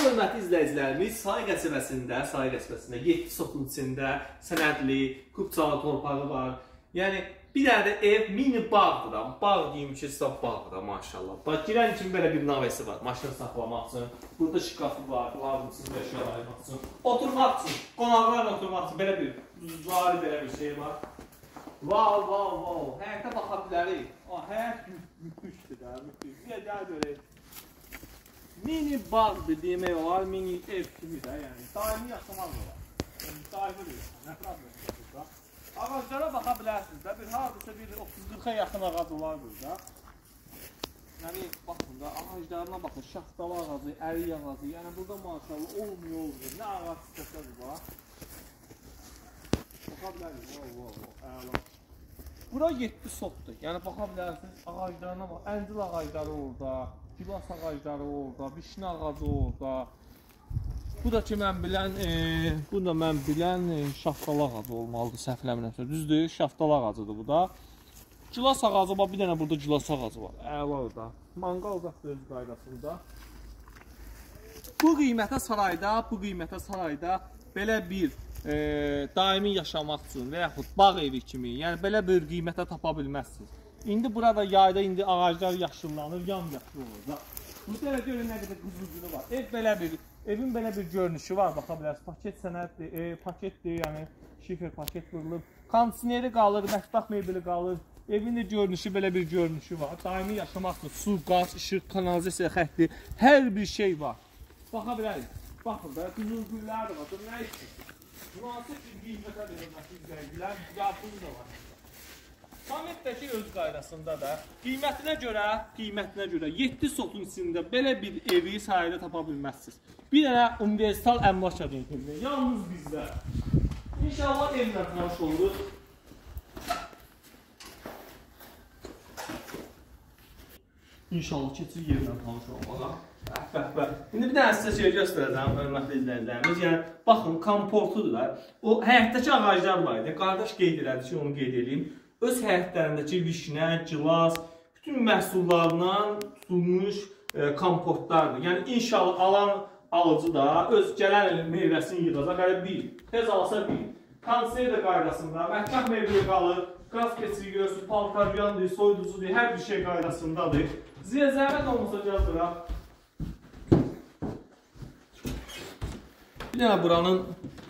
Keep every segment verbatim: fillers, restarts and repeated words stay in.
hörmətli izləyicilərimiz, Saray qəsəbəsində, Saray qəsəbəsində yeddi sotun içində sənədli, Qubçalı torpağı var. Yəni, bir dənə də ev mini bağdır da, bağ deyim ki, sizə bağdır da, maşallah. Bax, girən kimi belə bir navəsi var, maşını saxlamaq üçün. Burada şikafı var, lazımsız əşya ayırmaq üçün. Oturmaq üçün, qonaqlarla oturmaq üçün belə bir, cari belə bir şey var. Vav, vav, vav, həyətə baxa bilərik. Həyət mütüşdür də, mütüş. Bir gəl görək. Mini bağdır demək olar, mini ev kimi də, yəni daimi yaşamaq olar. Yəni daimi deyil, nə problem burada. Ağaclara baxa bilərsiniz də, bir hardasa bir otuz qırxa yaxın ağac olar burada. Yəni, baxın da, ağaclarına baxın, şaftalı ağacı, ərik ağacı, yəni burada maşallah olmuyor, olmuyor. Nə ağac istəsədir var. Baxa bilərsiniz, o, o, o, əla. Bura yeddi sotdur, yəni baxa bilərsiniz, ağaclarına bax, əncil ağacları orada. Gilas ağacları orada, vişne ağacı orada. Bu da ki mən bilən, e, bu da mən bilən e, şaftalı ağacı olmalıdır, səhvləmirəmsə. Düzdür, şaftalı ağacıdır bu da. Gilas ağacı, bax bir dənə burada gilas ağacı var. Əla orada. Manqal da öz qaydasında. Bu qiymətə sarayda, bu qiymətə sarayda belə bir e, daimi yaşamaq üçün və yaxud bağ evi kimi, yəni belə bir qiymətə tapa bilməzsiniz. İndi burada yayda indi ağaclar yaşıllanır, yam-yaşıl olur. Burada elə görün nə qədər qızıl-gülü var. Ev belə bir, evin belə bir görünüşü var, baxa bilərsiniz. Paket sənəddir, e, paketdir, yəni şifer paket qırılıb. Kondisioneri qalır, mətbəx mebeli qalır. Evin də görünüşü belə bir görünüşü var. Daimi yaşamaq üçün su, qaz, işıq, kanalizasiya xətti, hər bir şey var. Baxa bilərik. Baxın da, qızıl-güllər də var. Nə istəyir? Münasib bir qiymətə verilməsi izləyicilər, yaxını da var. Sametdəki öz qaydasında da qiymətinə görə, qiymətinə görə yeddi sotun içində belə bir evi sahədə tapa bilməzsiniz. Bir dənə universal əmlak agentliyi, yalnız bizdə. İnşallah evlə tanış oluruz. İnşallah keçir yerlə tanış olmağa. Bəh, bəh. İndi bir dənə sizə şey göstərəcəm, hörmətli izləyicilərimiz. Yəni, baxın, komfortudur da. O, həyətdəki ağaclar var idi. Qardaş qeyd elədi ki, onu qeyd edeyim. Öz həyətlərindəki vişnə, gilas, bütün məhsullarından tutulmuş e, komportlardır. Yəni, inşallah alan alıcı da öz gələn meyvəsini yığacaq, hələ bir, tez alsa bir. Kondisioner də qaydasında, mətbəx meyvəli qalır, qaz keçiri görürsün, paltaryandır, soyuducudur, hər bir şey qaydasındadır. Ziyə zəhmət olmasa gəldilər. Bir dənə buranın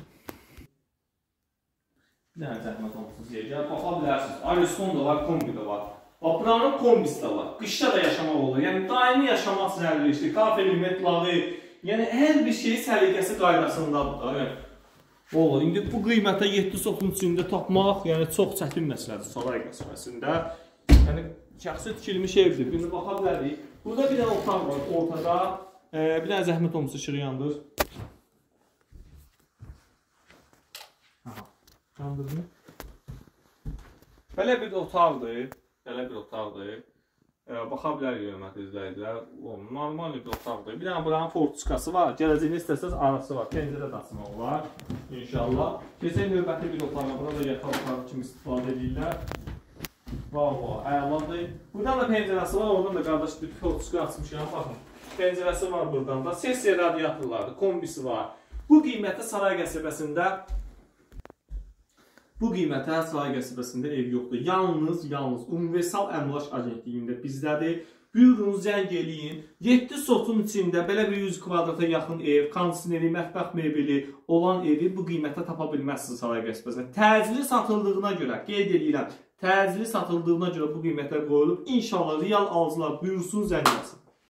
Bir dənə zəhmət olmasa deyəcək, baxa bilərsiniz. Ariston da var, kombi də var. Bax, buranın kombisi də var. Qışda da yaşamaq olur. Yəni, daimi yaşamaq üçün əlverişli. Kafeli, metlağı, yəni hər bir şey səliqəsi qaydasındadır da. Olur. İndi bu qiymətə yeddi sotun içində tapmaq, yəni çox çətin məsələdir Saray qəsəbəsində. Yəni, şəxsi tikilmiş evdir. Bir baxa bilərik. Burada bir dənə otaq var, ortada. E, bir dənə zəhmət olmasa işığı yandır. Yandırdım. Belə bir otaqdır. Belə bir otaqdır. E, baxa bilərik, hörmətli izləyicilər. Normal bir otaqdır. Bir dənə buranın fortiçkası var. Gələcəyini istəsəz arası var. Pəncərə daçmaq olar. İnşallah. Keçən növbəti bir otağa. Burada yataq otağı kimi istifadə edirlər. Vav, vav, əladır. Buradan da pəncərəsi var. Oradan da qardaş bir fortiçka açmışam. Baxın. Pəncərəsi var buradan da. Sesiya radiatorlardır. Kombisi var. Bu qiymətə Saray qəsəbəsində Bu qiymətə Saray qəsəbəsində ev yoxdur. Yalnız, yalnız universal əmlak agentliyində bizdədir. Buyurunuz, zəng eləyin. yeddi sotun içində belə bir yüz kvadrata yaxın ev, kondisioneri, mətbəx mebeli olan evi bu qiymətə tapa bilməzsiniz Saray qəsəbəsində. Təcili satıldığına görə, qeyd edirəm, təcili satıldığına görə bu qiymətə qoyulub. İnşallah real alıcılar buyursun, zəng eləsin.